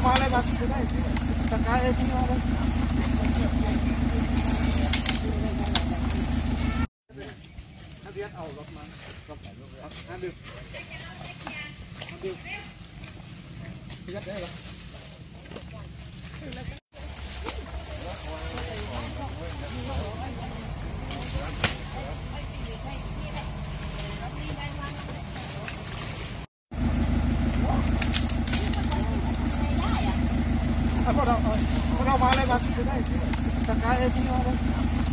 มาเลยมาได้สกายที่มาเลยถ้าเบียดเอารถมาห้าดื่มพี่ยัดได้หรอพวกเรามาเลยมาได้สกายที่มาเลย